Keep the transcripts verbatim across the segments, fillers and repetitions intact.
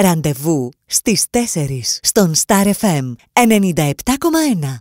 Ραντεβού στις τέσσερις στον Star εφ εμ ενενήντα επτά κόμμα ένα.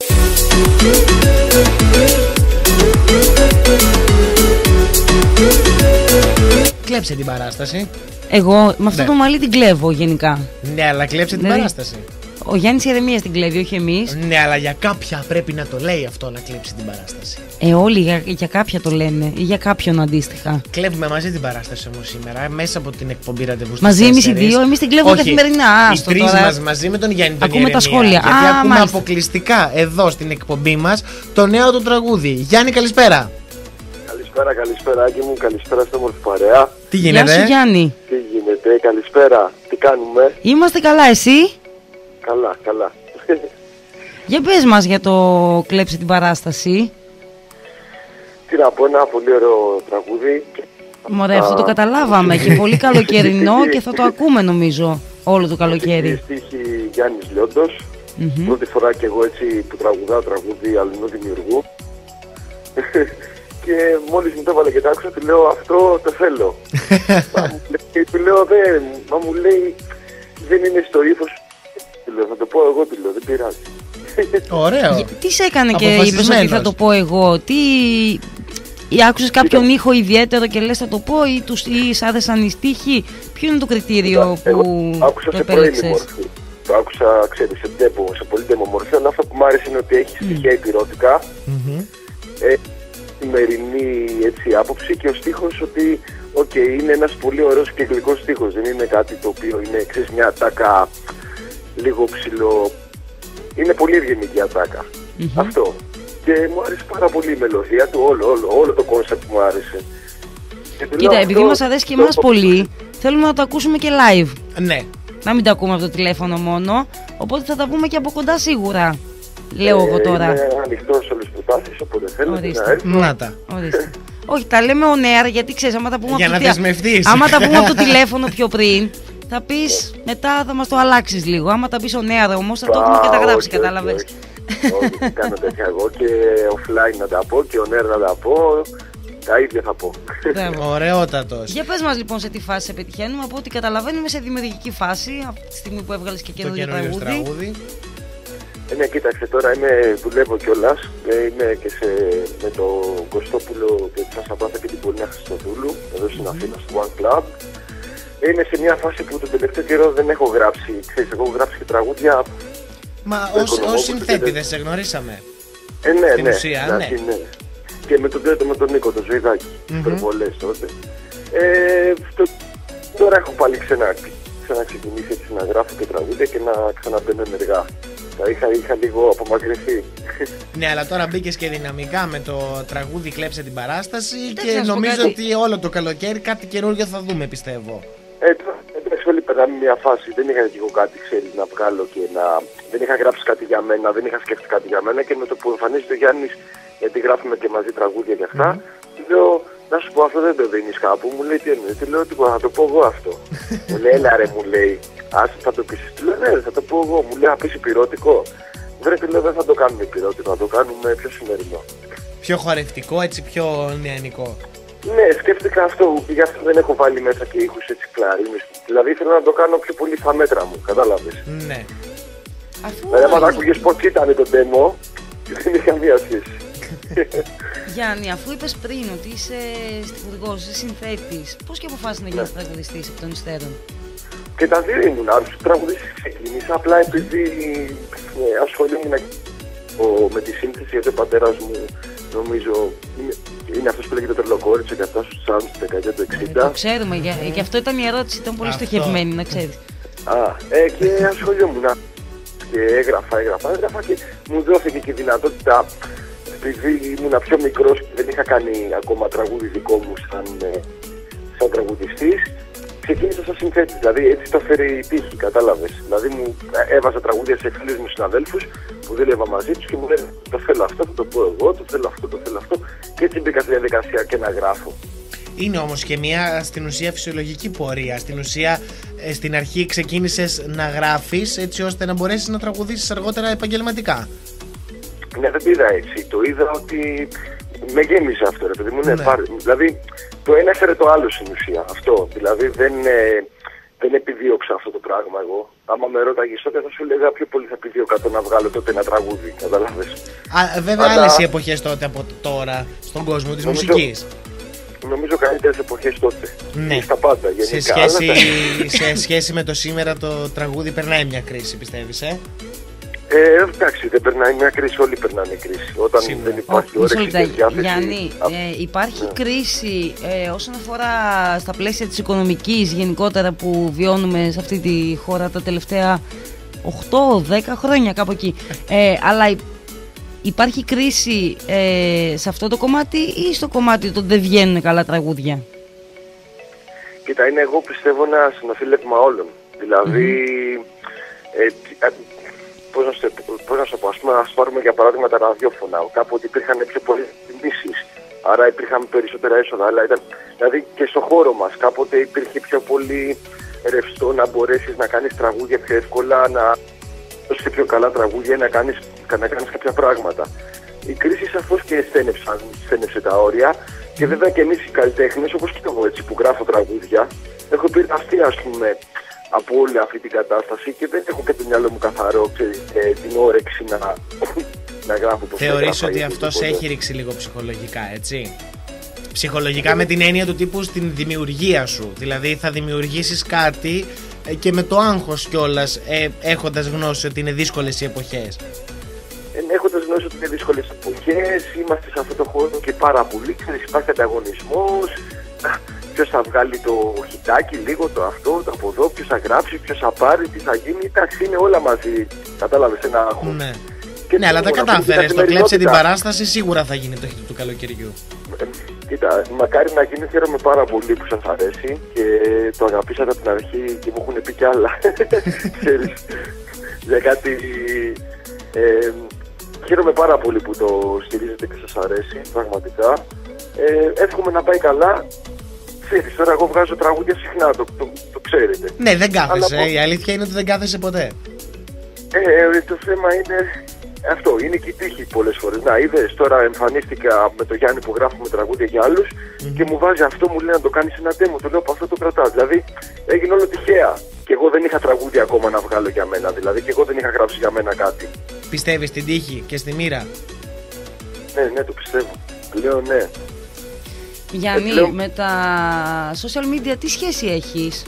Κλέψε την παράσταση. Εγώ με αυτό ναι. το μαλλί την κλέβω γενικά. Ναι, αλλά κλέψε την δηλαδή, παράσταση. Ο Γιάννης Ιερεμίας την κλέβει, όχι εμείς. Ναι, αλλά για κάποια πρέπει να το λέει αυτό, να κλέψει την παράσταση. Ε, όλοι για, για κάποια το λένε ή για κάποιον αντίστοιχα. Κλέβουμε μαζί την παράσταση όμως σήμερα, μέσα από την εκπομπή Ραντεβού. Μαζί εμείς οι δύο, εμείς την κλέβουμε όχι, καθημερινά. Οι τρεις μας μαζί με τον Γιάννη τον ακούμε Ιερεμία, τα σχόλια. Γιατί Α, ακούμε μάλιστα. αποκλειστικά εδώ στην εκπομπή μας το νέο του τραγούδι. Γιάννη, καλησπέρα. Καλησπέρα, καλησπέρα Άκη μου, καλησπέρα στην όμορφη παρέα. Τι γίνεται? Γεια σου Γιάννη. Τι γίνεται, καλησπέρα, τι κάνουμε? Είμαστε καλά, εσύ? Καλά, καλά. Για πες μας για το κλέψε την παράσταση. Τι να πω, ένα πολύ ωραίο τραγούδι. Μωρέ, αυτό το καταλάβαμε και πολύ καλοκαιρινό και θα το ακούμε νομίζω όλο το καλοκαίρι. Στίχη Γιάννης Λιόντος. Mm-hmm. Πρώτη φορά και εγώ έτσι που τραγουδάω τραγούδι αλληνού δημιουργού. Και μόλις μου το έβαλε και το άκουσα, του λέω αυτό το θέλω. Μα, μου λέει, του λέω δεν, μα μου λέει δεν είναι στο ύφος. Του λέω θα το πω εγώ, του λέω δεν πειράζει. Ωραίο. Τι σε έκανε και είπες ότι θα το πω εγώ, τι... Ή άκουσες κάποιον Ήταν... ήχο ιδιαίτερο και λες θα το πω ή, τους, ή σ' άρεσαν οι στίχοι? Ποιο είναι το κριτήριο Ήταν, που άκουσα το σε πρώιμη επέλεξες? μορφή. Το άκουσα, ξέρεις, σε ντέμο, σε πολύ ντέμο μορφή, αλλά αυτό που μου άρεσε είναι ότι έχει στοιχεία υπηρώτικα. Mm-hmm. Ε, σημερινή έτσι, άποψη και ο στίχος ότι okay, είναι ένας πολύ ωραίος και γλυκός στίχος. Δεν είναι κάτι το οποίο είναι ξέρεις, μια ατάκα λίγο ψηλό. Είναι πολύ ευγενική ατάκα. Mm-hmm. Αυτό. Και μου άρεσε πάρα πολύ η μελωδία του, όλο, όλο, όλο το κόνσεπτ μου άρεσε. Κοίτα, επειδή αυτό, μας αρέσει και εμάς το... πολύ, θέλουμε να το ακούσουμε και live. Ναι. Να μην το ακούμε από το τηλέφωνο μόνο, οπότε θα τα πούμε και από κοντά σίγουρα. Λέω ε, εγώ τώρα. Είμαι ανοιχτός σε όλες τις προτάσεις, οπότε θέλετε να έρθω. Να τα. Όχι, τα λέμε on air, γιατί ξέρεις, άμα τα πούμε, για από, να το... δεσμευτείς. άμα τα πούμε από το τηλέφωνο πιο πριν, θα πεις μετά θα μας το αλλάξεις λίγο. Άμα τα πεις on air όμως θα το έχουμε καταγράψει, όχι, κατάλαβες. Όχι, όχι, όχι, κάνω τέτοια εγώ και offline να τα πω και on air να τα πω. Τα ίδια θα πω. Ωραιότατος. Για πες μας λοιπόν σε τι φάση σε πετυχαίνουμε. Από ό,τι καταλαβαίνουμε σε δημιουργική φάση, από τη στιγμή που έβγαλες και καινούργιο τραγούδι. τραγούδι. Ε, ναι, κοίταξε, τώρα είμαι, δουλεύω κιόλας. Ε, είμαι και σε, με το Κωστόπουλο και τη Σαμπάθα και την Πολύνα Χριστοδούλου, εδώ στην mm-hmm. Αθήνα, στο One Club. Είμαι σε μια φάση που τον τελευταίο καιρό δεν έχω γράψει. Ξέρεις, εγώ έχω γράψει και τραγούδια. Μα ως συνθέτη δεν σε γνωρίσαμε. Ε, ναι, στην ναι, ουσία, ναι. ναι. ναι. Και με τον τρίτο, με τον Νίκο, τον Ζωηδάκη, mm-hmm. υπερβολές τότε. Ε, το, τώρα έχω πάλι ξανά, ξαναξεκινήσει έτσι να γράφω και τραγούδια και να ξαναμπαίνω ενεργά. Τα είχα, είχα λίγο απομακρυνθεί. Ναι, αλλά τώρα μπήκες και δυναμικά με το τραγούδι «Κλέψε την παράσταση» Κοίταξε, και νομίζω κάτι. ότι όλο το καλοκαίρι κάτι καινούργιο θα δούμε, πιστεύω. Ε, εντάξει, όλοι περνάμε μια φάση. Δεν είχα και εγώ κάτι, ξέρεις, να βγάλω και να... Δεν είχα γράψει κάτι για μένα, δεν είχα σκεφτεί κάτι για μένα και με το που εμφανίζεται ο Γιάννης, γιατί γράφουμε και μαζί τραγούδια και αυτά, mm-hmm. λέω, να σου πω αυτό δεν το δίνεις κάπου. Μου λέει τι εννοεί, τι λέω, τίποτα, θα το πω εγώ αυτό. Μου λέει, έλα ρε, μου λέει, ας θα το πεις. Του λέω, ναι, θα το πω εγώ. Μου λέει, να πεις υπηρώτικο. Βρε, του λέω, δεν θα το κάνουμε υπηρώτικο, θα το κάνουμε πιο σημερινό. Πιο χορευτικό, έτσι πιο νεανικό. Ναι, σκέφτηκα αυτό, γι' αυτό δεν έχω βάλει μέσα και ήχους έτσι κλαρίνες. Δηλαδή ήθελα να το κάνω πιο πολύ στα μέτρα μου, κατάλαβες. Ναι. Δηλαδή, άμα άκουγες πώς ήταν το demo, δεν είχε καμία σχέση. Γιάννη, αφού είπες πριν ότι είσαι στιχουργός, είσαι συνθέτης, πώς και αποφάσισες να γίνεις ναι. τραγουδιστής εκ των υστέρων? Και τα δύο ήμουν, αν σου τραγουδήσεις ξεκίνησα, απλά επειδή ε, ασχολούμουν με τη σύνθεση, γιατί ο πατέρας μου νομίζω είναι, είναι αυτός που λέγεται τρελοκόριτσο και αυτά στους Sounds στη δεκαετία του εξήντα. Ε, το ξέρουμε, για, γι' αυτό ήταν η ερώτηση, ήταν πολύ στοχευμένη, να ξέρεις. Α, ε, και ασχολούμουν και έγραφα, έγραφα, έγραφα και μου δόθηκε και η δυνατότητα, επειδή ήμουν πιο μικρός και δεν είχα κάνει ακόμα τραγούδι δικό μου σαν, σαν τραγουδιστής, ξεκίνησα σαν συνθέτης, δηλαδή έτσι το έφερε η τύχη, κατάλαβες. Δηλαδή μου έβαζα τραγούδια σε φίλους μου συναδέλφους που δούλευα μαζί τους και μου λένε το θέλω αυτό, θα το πω εγώ, το θέλω αυτό, το θέλω αυτό και έτσι μπήκα στη διαδικασία και να γράφω. Είναι όμως και μια στην ουσία φυσιολογική πορεία. Στην ουσία στην αρχή ξεκίνησες να γράφεις έτσι ώστε να μπορέσεις να τραγουδήσεις αργότερα επαγγελματικά. Ναι, δεν το είδα έτσι. Το είδα ότι με γέμισε αυτό, ρε παιδί μου. Ναι. Ναι. Δηλαδή, το ένα έφερε το άλλο στην ουσία. Αυτό. Δηλαδή, δεν, ε, δεν επιδίωξα αυτό το πράγμα εγώ. Άμα με ρώταγες τότε θα σου λέγα πιο πολύ θα επιδίωκα το να βγάλω τότε ένα τραγούδι, καταλάβες. Α, βέβαια Αλλά... άλλες οι εποχές τότε από τώρα στον κόσμο της νομίζω, μουσικής. Νομίζω καλύτερες εποχές τότε. Ναι. Στα πάντα γενικά. Σε σχέση, σε σχέση με το σήμερα το τραγούδι περνάει μια κρίση, πιστεύεις, ε? Ε, εντάξει, δεν περνάει μια κρίση, όλοι περνάνε κρίση. Όταν Σίγουρα. δεν υπάρχει όρεξη και διάθεση... Γιάννη, ε, υπάρχει ναι. κρίση ε, όσον αφορά στα πλαίσια της οικονομικής γενικότερα που βιώνουμε σε αυτή τη χώρα τα τελευταία οκτώ δέκα χρόνια κάπου εκεί. Ε, αλλά υπάρχει κρίση ε, σε αυτό το κομμάτι ή στο κομμάτι ότι δεν βγαίνουν καλά τραγούδια? Κοίτα, είναι εγώ πιστεύω ένα συνοφίλευμα όλων. Δηλαδή... Mm-hmm. ε, Πώς να, σου, πώς να σου πω, ας πούμε, ας πάρουμε για παράδειγμα τα ραδιόφωνα. Κάποτε υπήρχαν πιο πολλές τιμήσεις, άρα υπήρχαν περισσότερα έσοδα. Αλλά ήταν, δηλαδή και στο χώρο μας, κάποτε υπήρχε πιο πολύ ρευστό να μπορέσεις να κάνεις τραγούδια πιο εύκολα, να δώσεις πιο καλά τραγούδια, να κάνεις, να κάνεις κάποια πράγματα. Η κρίση σαφώς και στένεψε τα όρια και βέβαια και εμείς οι καλλιτέχνες, όπως και εγώ έτσι που γράφω τραγούδια, έχω πειραστεί ας πούμε από όλη αυτή την κατάσταση και δεν έχω και το μυαλό μου καθαρό, ξέρεις, ε, την όρεξη να, να γράφω το Θεωρείς ότι αυτό σε έχει ρίξει λίγο ψυχολογικά, έτσι? Ψυχολογικά με την έννοια του τύπου στην δημιουργία σου. Δηλαδή θα δημιουργήσεις κάτι ε, και με το άγχος κιόλας, ε, έχοντας γνώση ότι είναι δύσκολες οι εποχές. Ε, έχοντας γνώση ότι είναι δύσκολες εποχές, είμαστε σε αυτό το χώρο και πάρα πολύ, ξέρεις, υπάρχει ανταγωνισμός. Ποιος θα βγάλει το χιτάκι, λίγο το αυτό, το από εδώ, ποιος θα γράψει, ποιος θα πάρει, τι θα γίνει. Εντάξει, είναι όλα μαζί. Κατάλαβες, ένα άγχος. Ναι, και ναι, αλλά τα κατάφερες. Το κλέψε την παράσταση, σίγουρα θα γίνει το hit του καλοκαιριού. Ε, κοίτα, μακάρι να γίνει, χαίρομαι πάρα πολύ που σας αρέσει και το αγαπήσατε από την αρχή και μου έχουν πει κι άλλα. Ξέρεις, για κάτι. Ε, χαίρομαι πάρα πολύ που το στηρίζετε και σας αρέσει, πραγματικά. Ε, εύχομαι να πάει καλά. Ξέρεις, τώρα εγώ βγάζω τραγούδια συχνά, το, το, το ξέρετε. Ναι, δεν κάθεσαι. Αλλά... Η αλήθεια είναι ότι δεν κάθεσαι ποτέ. Ε, το θέμα είναι αυτό, είναι και η τύχη πολλές φορές. Να, είδες, τώρα εμφανίστηκα με το Γιάννη που γράφουμε τραγούδια για άλλους mm-hmm. και μου βάζει αυτό, μου λέει να το κάνεις ένα demo. Το λέω από αυτό το κρατάς. Δηλαδή έγινε όλο τυχαία. Και εγώ δεν είχα τραγούδια ακόμα να βγάλω για μένα. Δηλαδή και εγώ δεν είχα γράψει για μένα κάτι. Πιστεύεις στην τύχη και στη μοίρα? Ναι, ναι, το πιστεύω. Λέω ναι. Γιάννη, ε, λέω... με τα social media τι σχέση έχεις?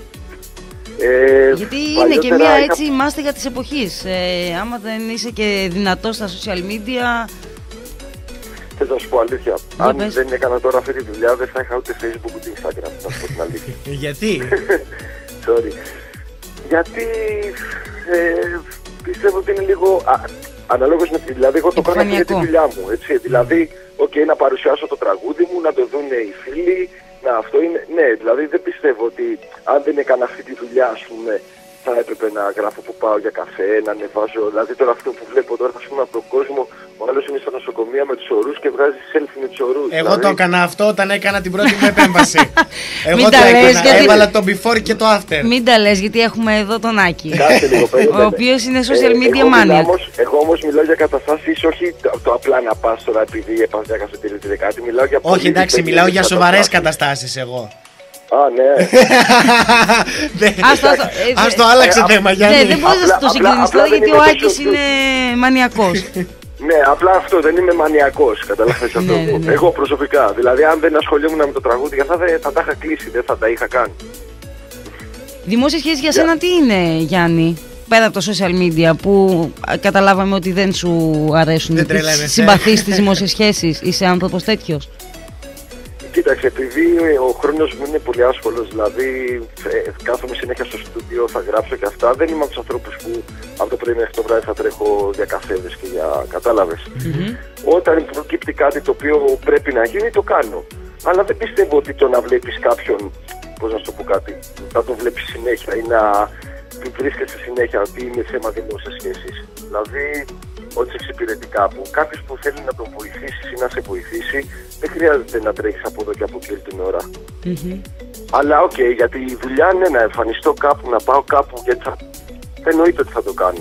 Ε, Γιατί είναι και μια είχα... έτσι μάστα για τις εποχές. Ε, άμα δεν είσαι και δυνατός στα social media... Θες να σου πω αλήθεια, για αν πες. Δεν έκανα τώρα αυτή τη δουλειά δεν θα είχα ούτε Facebook ούτε Instagram, να σου πω την αλήθεια. Γιατί? Sorry. Γιατί ε, πιστεύω ότι είναι λίγο... Α, αναλόγως με τη, δηλαδή εγώ το κάνω για τη δουλειά μου, έτσι, δηλαδή, οκ, okay, να παρουσιάσω το τραγούδι μου, να το δουν οι φίλοι, να αυτό είναι, ναι, δηλαδή δεν πιστεύω ότι αν δεν έκανα αυτή τη δουλειά, ας πούμε, θα έπρεπε να γράφω που πάω για καφέ, να ανεβάζω, δηλαδή τώρα αυτό που βλέπω τώρα, ας πούμε, από τον κόσμο, ο άλλος είναι στα νοσοκομεία με τους ορούς και βγάζει selfie με τους ορούς. Εγώ δηλαδή... το έκανα αυτό όταν έκανα την πρώτη μου επέμβαση. Εγώ το έκανα, γιατί... έβαλα το before και το after. Μην τα λες, γιατί έχουμε εδώ τον Άκη, λίγο, ο οποίος είναι social media ε, maniac. Εγώ όμως μιλάω για καταστάσεις, όχι το, το απλά να πας τώρα επειδή έπας για καφετήρια τη δεκάτη, μιλάω για όχι, εντάξει, μιλάω για σοβαρές καταστάσεις εγώ. Α, ναι. Ας το άλλαξε θέμα, Γιάννη. Δεν μπορείς να το συγκρίνεις τώρα γιατί ο Άκης είναι μανιακός. Ναι, απλά αυτό, δεν είμαι μανιακός, καταλαβαίνεις αυτό. Ναι, ναι, ναι. Εγώ προσωπικά, δηλαδή αν δεν ασχολιόμουν με το τραγούδι, αυτά δεν θα τα είχα κλείσει, δεν θα τα είχα κάνει. Δημόσιες σχέσεις για σένα τι είναι, Γιάννη, πέρα από το social media που καταλάβαμε ότι δεν σου αρέσουν? Δεν τρελαίνεσαι. Συμπαθείς τις δημόσιες σχέσεις, είσαι άνθρωπος τέτοιος? Κοίταξε, επειδή ο χρόνος μου είναι πολύ άσχολος, δηλαδή ε, κάθομαι συνέχεια στο στούντιο, θα γράψω και αυτά, δεν είμαι από τους ανθρώπους που από το πρωί μέχρι το βράδυ θα τρέχω για καφέδες και για... κατάλαβες. Mm-hmm. Όταν προκύπτει κάτι το οποίο πρέπει να γίνει, το κάνω. Αλλά δεν πιστεύω ότι το να βλέπεις κάποιον, πώς να σου το πω κάτι, να το βλέπεις συνέχεια ή να βρίσκεσαι συνέχεια ότι είναι θέμα δημόσιας σχέσης. Δηλαδή, ότι σε εξυπηρετεί κάπου. Κάποιος που θέλει να τον βοηθήσει ή να σε βοηθήσει, δεν χρειάζεται να τρέχεις από εδώ και από εκεί την ώρα. Mm-hmm. Αλλά οκ, okay, γιατί η δουλειά είναι να εμφανιστώ κάπου, να πάω κάπου, γιατί θα... εννοείται ότι θα το κάνω.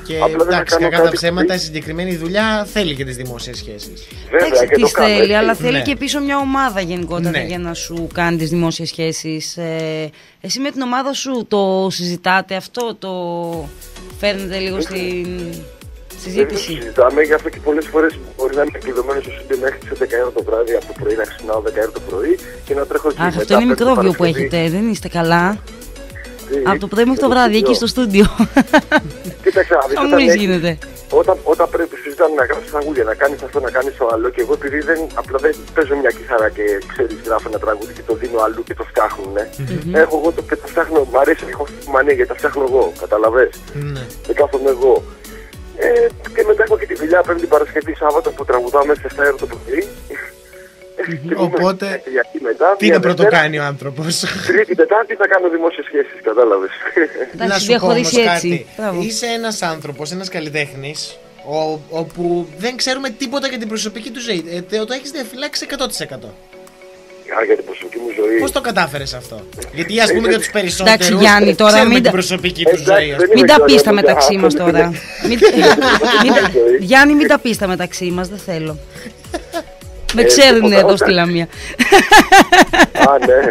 Και Απλά δεν θα εντάξει, κάνω κακά τα κάτι ψέματα, που- η συγκεκριμένη δουλειά θέλει και τις δημόσιες σχέσεις. Βέβαια, Εντάξει, και το τις κάνω, θέλει, έτσι. αλλά θέλει Ναι. και πίσω μια ομάδα γενικότερα Ναι. για να σου κάνει τις δημόσιες σχέσεις. Ε, εσύ με την ομάδα σου το συζητάτε αυτό, το φέρνετε λίγο στην Δεν το συζήτηση? συζητάμε, γι' αυτό και πολλές φορές μπορεί να είμαι κλειδωμένο στο στούντιο μέχρι τις έντεκα η ώρα το βράδυ, από το πρωί να ξυπνάω δέκα η ώρα το πρωί και να τρέχω εκεί. Αχ, μετά αυτό είναι πέμπτη μικρόβιο που Παρασκευή. έχετε, δεν είστε καλά. Τι, Από το πρωί μέχρι το στο βράδυ, εκεί στούντιο. στο στούντιο. Κοίταξε, να δεις, όταν Χαμούλης έχεις- γίνεται. Όταν, όταν πρέπει συζητάμε να γράψεις τραγούδια, να κάνεις αυτό, να κάνεις το άλλο, και εγώ επειδή δεν, απλά δεν παίζω μια κιθάρα και ξέρεις, γράφω ένα τραγούδι και το δίνω αλλού και το φτιάχνουν. Ναι. Έχω εγώ το, και το φτιάχνω, μ' αρέσει, έχω αυτή τη μανία γιατί τα φτιάχνω εγώ, καταλαβες. Ναι. Δεν κάθομαι εγώ. Ε, και μετά έχω και τη δουλειά Πέμπτη Παρασκευή Σάββατο που τραγουδάω μέχρι τις εφτά η ώρα το πρωί. Και Οπότε, είμαι Κυριακή μετά, Τι μια να πρώτο Δευτέρα, κάνει ο άνθρωπος. Τρίτη, Τετάρτη θα κάνω δημόσιες σχέσεις, κατάλαβες. Να Εντάξει, σου πω όμως διαχωρίσει κάτι. έτσι. Μπράβο. Είσαι ένας άνθρωπος, ένας καλλιτέχνης, ο- όπου δεν ξέρουμε τίποτα για την προσωπική του ζωή. Ε, τε- το έχεις διαφυλάξει εκατό τοις εκατό. Α, για την προσωπική μου ζωή. Πώς το κατάφερες αυτό? Γιατί ας πούμε για τους περισσότερους Εντάξει, Γιάννη, τώρα ξέρουμε μην την τα- προσωπική του Εντάξει, ζωή. ας δεν πούμε. Μην είμαι τα και πεις τα ωραία μεταξύ δουλειά. μας τώρα. Μην- μην τα- Γιάννη, μην τα πεις τα μεταξύ μας, δεν θέλω. Με Ε, ξέρουν τίποτα, εδώ όχι. στη Λαμία. Α, ναι.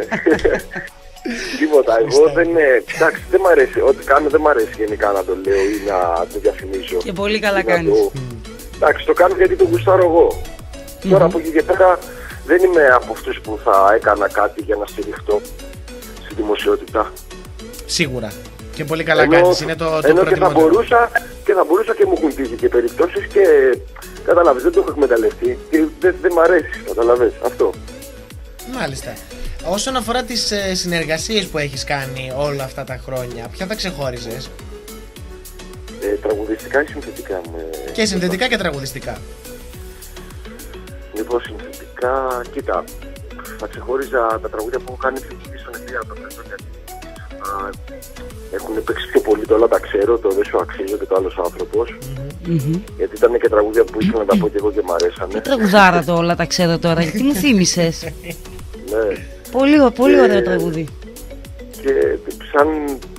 Τίποτα. Εγώ δεν. ε, Εντάξει, δεν μ' αρέσει. Ό,τι κάνω δεν μ' αρέσει γενικά να το λέω ή να το διαφημίσω. Και πολύ καλά Ή να κάνεις. το- Εντάξει, το κάνω γιατί το γουστάρω εγώ. Τώρα από εκεί και πέρα δεν είμαι από αυτούς που θα έκανα κάτι για να στηριχτώ στη δημοσιότητα. Σίγουρα. Και πολύ καλά Ενώ- κάνεις. Είναι το, το ενώ και θα προτιμότερο. μπορούσα και θα μπορούσα και μου έχουν τύχει και περιπτώσεις και καταλάβεις, δεν το έχω εκμεταλλευτεί και δεν, δεν μ' αρέσει, καταλαβες, αυτό. Μάλιστα. Όσον αφορά τις ε, συνεργασίες που έχεις κάνει όλα αυτά τα χρόνια, ποια θα ξεχώριζες? Ε, τραγουδιστικά ή συνθετικά μου. ε, Και συνθετικά και τραγουδιστικά. Λοιπόν, συνθετικά, κοίτα, θα ξεχώριζα τα τραγούδια που έχω κάνει φοιτητή στον Ελία τον Πέτρο, γιατί α, έχουν παίξει πιο πολύ, το όλα τα ξέρω, το δεν σου αξίζω και το άλλος άνθρωπος. Μμμ. Γιατί ήταν και τραγούδια που ήθελα να τα πω και εγώ και μ' αρέσανε. Τι τραγουδάρα το όλα τα ξέρω τώρα, γιατί μου θύμισες. Ναι. Πολύ, πολύ Και- ωραίο τραγούδι. Και σαν,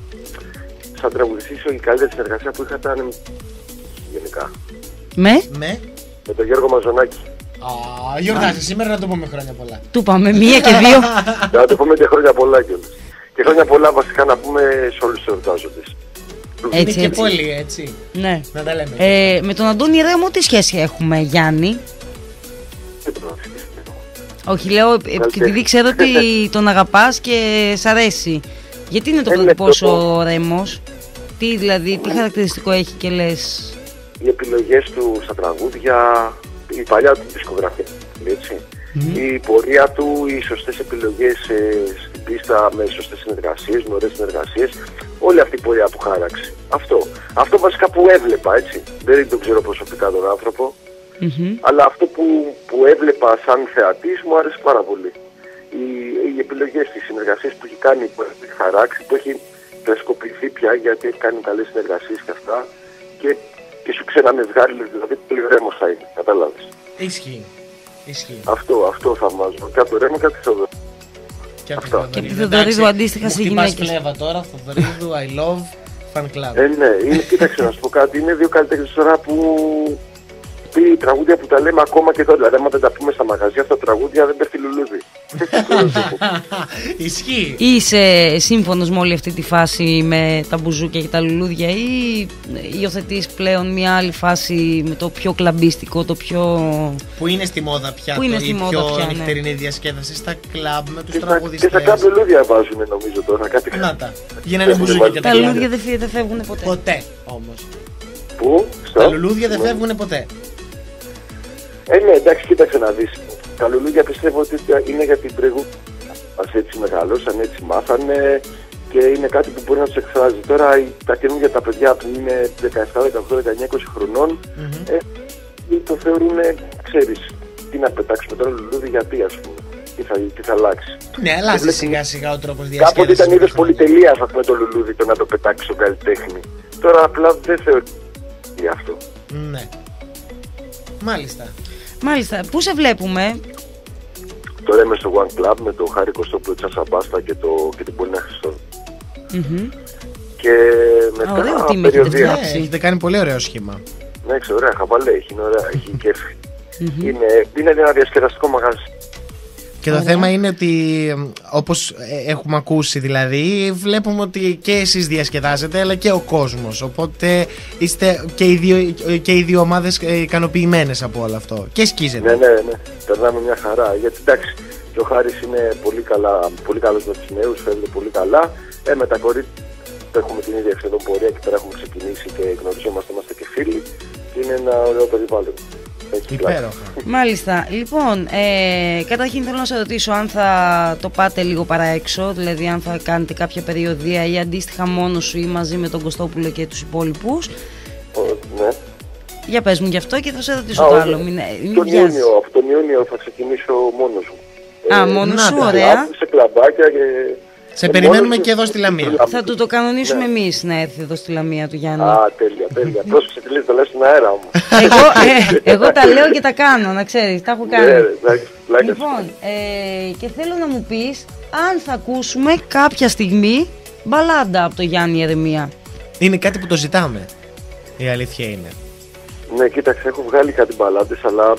σαν τραγουδιστής η καλύτερη συνεργασία που είχα ήταν γενικά Με, Με. με τον Γιώργο Μαζονάκη. Α, γιορτάζει σήμερα, να το πούμε χρόνια πολλά. του είπαμε μία και δύο. Να το πούμε και χρόνια πολλά κιόλας. Και χρόνια πολλά βασικά να πούμε σε όλους τους εορτάζοντες. Είναι Έτσι, και έτσι. πολύ έτσι. Ναι. Να τα λέμε. Ε, με τον Αντώνη Ρέμο τι σχέση έχουμε, Γιάννη? Δεν το αφήνεις. Όχι, λέω, ε, επειδή ξέρω ότι τον αγαπάς και σ' αρέσει. Γιατί είναι το Ε, ναι, πρωτοπός το πω. ο Ρέμος? Τι δηλαδή, τι χαρακτηριστικό έχει και λες? Οι επιλογές του στα τραγούδια, η παλιά του δισκογραφία, έτσι. Η πορεία του, οι σωστές επιλογές ε, στην πίστα με σωστές συνεργασίες, με ωραίες συνεργασίες, όλη αυτή η πορεία που χάραξε. Αυτό. Αυτό βασικά που έβλεπα, έτσι. Δεν τον ξέρω προσωπικά τον άνθρωπο, Μμμ. αλλά αυτό που, που έβλεπα σαν θεατής μου άρεσε πάρα πολύ. Οι, οι επιλογές, οι συνεργασίες που έχει κάνει, που έχει χαράξει, που έχει κλασικοποιηθεί πια γιατί έχει κάνει καλές συνεργασίες και αυτά και, και σου ξαναμε βγάλει, δηλαδή πολύ Ρέμος θα είναι, κατάλαβες. Ισχύει. Ισχύει. Αυτό, αυτό θαυμάζω. Κάτι Ρέμο, κάτι Θεοδωρή. Και από τη Αυτό. Θοδωρίδου. Και από τη Θοδωρίδου Εντάξει, αντίστοιχα μου στις χτυπάς γυναίκες. φλέβα τώρα, Θοδωρίδου, I love, fan club. Ε, ναι, είναι, κοίταξε να σου πω κάτι. Είναι δύο καλλιτέχνες τώρα που πει τραγούδια που τα λέμε ακόμα και εδώ. Δηλαδή, άμα δεν τα πούμε στα μαγαζιά, αυτά τα τραγούδια δεν πέφτει λουλούδι. Ισχύει. Είσαι σύμφωνος με όλη αυτή τη φάση με τα μπουζούκια και τα λουλούδια ή υιοθετείς πλέον μια άλλη φάση με το πιο κλαμπίστικο, το πιο... Που είναι στη μόδα πια, Που είναι το, στη η μόδα πιο πια, ναι. νυχτερινή διασκέδαση στα κλαμπ με τους Και στα- και τραγουδιστές. στα κάποια λουλούδια βάζουν νομίζω τώρα. Κάτι... Να τα. Γίνανε Έχουν μπουζούκια βάλει και Τα τα λουλούδια κλαμπ. δεν φύ- δεν φεύγουν ποτέ. Ποτέ όμως. Πού, στο? Τα λουλούδια δεν Ναι. φεύγουν ποτέ. Ε, ναι, εντάξει, κοίταξε να δεις. Τα λουλούδια πιστεύω ότι είναι για την προηγούμενη. Ας έτσι μεγαλώσαν, έτσι μάθανε και είναι κάτι που μπορεί να τους εκφράζει. Τώρα οι- τα καινούργια τα παιδιά που είναι δεκαεπτά, δεκαοκτώ, δεκαεννιά, είκοσι χρονών Μμμ. ε, το θεωρούν, ξέρεις, τι να πετάξουμε τώρα λουλούδι, γιατί ας πούμε, τι θα, τι θα αλλάξει. Ναι, αλλάζει βλέπουμε- σιγά σιγά ο τρόπος Κάποτε διασκέδασης. ήταν με τα είδος χρόνια. πολυτελείας αυτό με το λουλούδι, το να το πετάξει ο καλλιτέχνη. Τώρα απλά δεν θεωρεί αυτό. Ναι. Μάλιστα. Μάλιστα, πού σε βλέπουμε? Τώρα είμαι στο One Club με τον Χάρη Κωστόπουλο, Τσάσα Μπάστα και, το, και την Πολίνα Χριστό. Μμμ. Και μ, μετά ωραίο team έχετε περιοδία. Ναι, φτιάξει. έχετε κάνει πολύ ωραίο σχήμα. Ναι, ξέρω, ωραία, χαβαλέ, έχει, είναι ωραία, έχει κέφι. είναι, είναι ένα διασκεδαστικό μαγαζί. Και το θέμα είναι ότι, όπως έχουμε ακούσει δηλαδή, βλέπουμε ότι και εσείς διασκεδάζετε αλλά και ο κόσμος. Οπότε είστε και οι δύο, και οι δύο ομάδες ικανοποιημένες από όλο αυτό. Και σκίζετε. Ναι, ναι, ναι. Περνάμε μια χαρά. Γιατί εντάξει, και ο Χάρης είναι πολύ, καλά, πολύ καλός με τους νέους, φαίνεται πολύ καλά. Ε, με τα κορίτσια έχουμε την ίδια σχεδόν πορεία και τώρα έχουμε ξεκινήσει και γνωριζόμαστε, είμαστε και φίλοι. Και είναι ένα ωραίο περιβάλλον. Υπέροχα. Μάλιστα. Λοιπόν, ε, καταρχήν θέλω να σε ρωτήσω αν θα το πάτε λίγο παραέξω, δηλαδή αν θα κάνετε κάποια περιοδία ή αντίστοιχα μόνο σου ή μαζί με τον Κωστόπουλο και τους υπόλοιπους. Ναι. Για πες μου γι' αυτό και θα σε ρωτήσω Α, το όχι. άλλο. Μην, μην τον βιάζεις. Ιούνιο, από τον Ιούνιο θα ξεκινήσω μόνος μου. Α, Ε, μόνος σου, να, ωραία. Σε κλαμπάκια και... Σε ε, περιμένουμε μόνος και μου. εδώ στη Λαμία. Θα του το κανονίσουμε Ναι. εμείς να έρθει εδώ στη Λαμία του Γιάννη. Α, τέλεια, τέλεια. Πρόσεξε τι λες, το λες στον αέρα μου. εγώ, ε, εγώ τα λέω και τα κάνω, να ξέρεις, τα έχω κάνει. Ναι, ρε, εντάξει, πλάκα σου. Λοιπόν, ε, και θέλω να μου πεις αν θα ακούσουμε κάποια στιγμή μπαλάντα από το Γιάννη Ερεμία. Είναι κάτι που το ζητάμε. Η αλήθεια είναι. Ναι, κοίταξε, έχω βγάλει κάτι μπαλάντες, αλλά...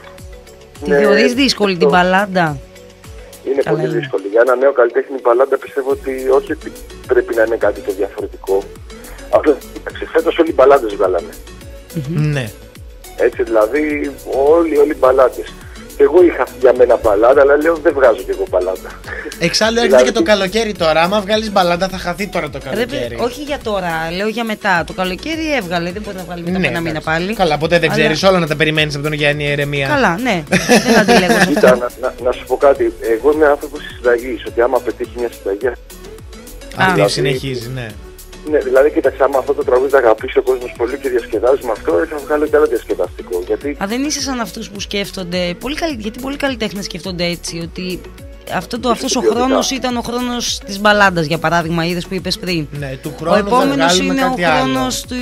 Τη ναι, θεωρείς δύσκολη την αυτό μπαλάντα? Είναι Καλά πολύ είναι. δύσκολη. Για ένα νέο καλλιτέχνη μπαλάντα πιστεύω ότι όχι ότι πρέπει να είναι κάτι το διαφορετικό. Απλά, κοίταξε, φέτος όλοι οι μπαλάντες βγάλανε. Ναι. Έτσι δηλαδή, όλοι, όλοι οι μπαλάντες. Και εγώ είχα για μένα μπαλάντα, αλλά λέω δεν βγάζω κι εγώ μπαλάντα. Εξάλλου έρχεται Δηλαδή- και το καλοκαίρι τώρα. Άμα βγάλεις μπαλάντα θα χαθεί τώρα το Ρε, καλοκαίρι. όχι για τώρα, λέω για μετά. Το καλοκαίρι έβγαλε, δεν μπορεί να βγάλει μετά από ένα μήνα εντάξει. πάλι. Καλά, ποτέ δεν Αλλά- ξέρεις, όλα να τα περιμένεις από τον Γιάννη Ερεμία. Καλά, ναι. Δεν αντιλέγω σε Κοίτα, αυτό. να, να, να σου πω κάτι. Εγώ είμαι άνθρωπος της συνταγής, ότι άμα πετύχει μια συνταγή. Αυτή Δηλαδή- συνεχίζει, ναι. Ναι, δηλαδή κοίταξε, άμα αυτό το τραγούδι θα αγαπήσει ο κόσμος πολύ και διασκεδάζει με αυτό, θα βγάλω και άλλο διασκεδαστικό. Γιατί Α, δεν είσαι σαν αυτούς που σκέφτονται. Πολύ καλή, γιατί πολλοί καλλιτέχνες σκέφτονται έτσι, ότι αυτό το, αυτός ο ποιοτικά. χρόνος ήταν ο χρόνος της μπαλάντας, για παράδειγμα, είδες που είπες πριν. Ναι, του Ο χρόνου θα επόμενος βγάλουμε είναι ο κάτι άλλο. χρόνος του,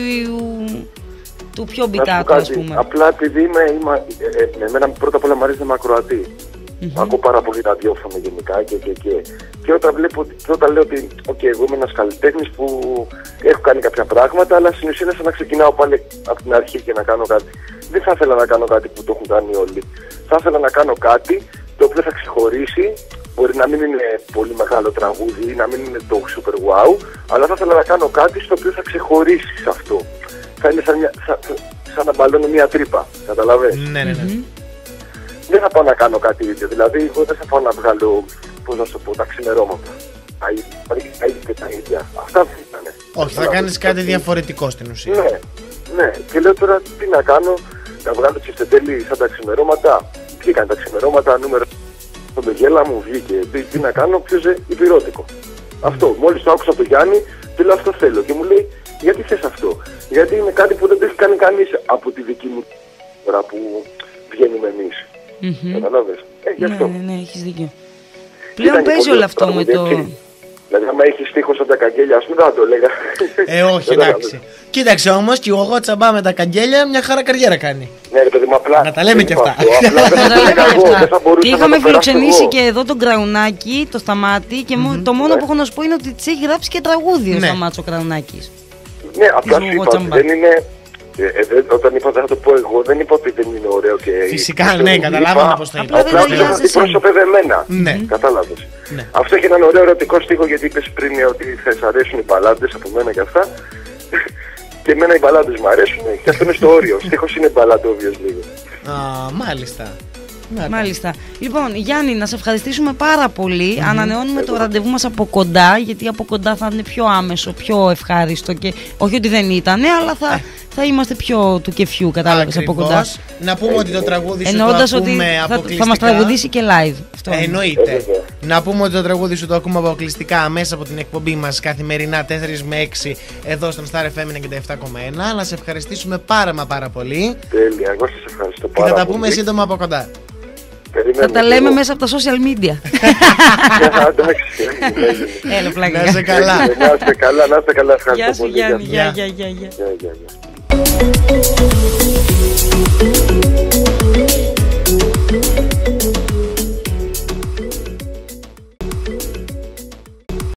του πιο να σου πω μπιτάκου, ας κάτι, πούμε. απλά επειδή είμαι, είμαι ε, ε, εμένα πρώτα απ' όλα μου αρέσει να είμαι ακροατή. Ακούω πάρα πολύ ραδιόφωνο γενικά και, και, και, και όταν βλέπω, και όταν λέω ότι okay, εγώ είμαι ένας καλλιτέχνης που έχω κάνει κάποια πράγματα, αλλά στην ουσία είναι σαν να ξεκινάω πάλι από την αρχή και να κάνω κάτι. Δεν θα ήθελα να κάνω κάτι που το έχουν κάνει όλοι. Θα ήθελα να κάνω κάτι το οποίο θα ξεχωρίσει. Μπορεί να μην είναι πολύ μεγάλο τραγούδι ή να μην είναι το super wow, αλλά θα ήθελα να κάνω κάτι στο οποίο θα ξεχωρίσει σε αυτό. Θα είναι σαν, μια, σαν, σαν να μπαλώνω μια τρύπα. Καταλαβες. Ναι, ναι, ναι. Δεν θα πάω να κάνω κάτι ίδιο. Δηλαδή, εγώ δεν θα πάω να βγάλω, πώς να σου πω, τα ξημερώματα. Τα ίδια, τα ίδια και τα ίδια. Αυτά δεν ήταν. Όχι, θα κάνεις κάτι διαφορετικό στην ουσία. Ναι, ναι. Και λέω τώρα τι να κάνω, να βγάλω τσιφτετέλη σαν τα ξημερώματα. Βγήκαν τα ξημερώματα, νούμερο. Το γέλα μου βγήκε. Τι, τι να κάνω, πιο ζε, υπηρώτικο. Αυτό. Μόλις το άκουσα από τον Γιάννη, του λέω αυτό θέλω. Και μου λέει, γιατί θες αυτό. Γιατί είναι κάτι που δεν το έχει κάνει κανείς από τη δική μου ώρα που βγαίνουμε εμείς. Μμμ. Καταλάβες. Ε, γι' Ναι, αυτό. ναι, ναι, έχεις δίκιο. Πλέον Ήταν και παίζει πολύ όλο αυτό με τραγούδι, το... έτσι. Δηλαδή, άμα έχει στίχο από τα καγγέλια, ας πούμε, δεν θα το έλεγα. Ε, όχι, Κατάλαβες. εντάξει. Κοίταξε όμως, και εγώ τσαμπά με τα καγγέλια μια χαρά καριέρα κάνει. Ναι, ρε παιδί μου, απλά. Να τα λέμε δεν και είπα αυτά. αυτό, απλά δεν Να θα τα το λέμε έλεγα και εγώ, αυτά. δεν θα μπορούσα Και να είχαμε το περάσω φιλοξενήσει εγώ. και εδώ τον Κραουνάκη, το Σταμάτη, και μο- το μόνο Ναι. που έχω να σου πω είναι ότι της έχει γράψει και τραγούδι ο Ναι. Σταμάτης ο Κραουνάκης. Ναι, απλά Της σου είπα Γοτσαμπά. ότι δεν είναι. ε, ε, δεν- όταν είπα δεν θα το πω εγώ, δεν είπα ότι δεν είναι ωραίο και. Φυσικά, ξέρω, ναι, είπα, καταλάβανα πώς το είπα. Απλά δεν Απλά το δεν νοιάζεσαι. αντιπρόσωπευε εμένα. Ναι. Κατάλαβες. Ναι. Αυτό έχει έναν ωραίο ερωτικό στίχο γιατί είπες πριν ότι θα σ' αρέσουν οι μπαλάντες από μένα και αυτά. Και εμένα οι μπαλάντες μου αρέσουν και αυτό είναι στο όριο. Ο στίχος είναι μπαλαντόβιος λίγο. Α, μάλιστα. Να τα. Μάλιστα. Λοιπόν, Γιάννη, να σε ευχαριστήσουμε πάρα πολύ. Ανανεώνουμε το ραντεβού μας από κοντά, γιατί από κοντά θα είναι πιο άμεσο, πιο ευχάριστο και όχι ότι δεν ήταν, αλλά θα, θα είμαστε πιο του κεφιού, κατάλαβες, από κοντά. Ακριβώς. Να πούμε ότι το τραγούδι σου το Εννοώντας ότι ακούμε θα, αποκλειστικά. θα μας τραγουδήσει και live. Αυτό Ε, είναι. Ε, εννοείται. βέβαια. Να πούμε ότι το τραγούδι σου το ακούμε αποκλειστικά μέσα από την εκπομπή μας καθημερινά τέσσερις με έξι εδώ στον Star εφ εμ ενενήντα επτά κόμμα ένα. Να σε ευχαριστήσουμε πάρα μα πάρα πολύ Τέλεια, εγώ σας ευχαριστώ και πάρα θα τα πολύ. πούμε σύντομα από κοντά. Περιμένουμε Θα τα και λέμε εγώ. μέσα από τα social media. Α, εντάξει, έγινε. Έλα, πλάκα. Να είσαι καλά. Να είστε καλά, να είστε καλά. Ευχαριστώ Γεια σου, πολύ. Γιάννη. Γεια. Γεια, γεια, γεια. Γεια, γεια, γεια.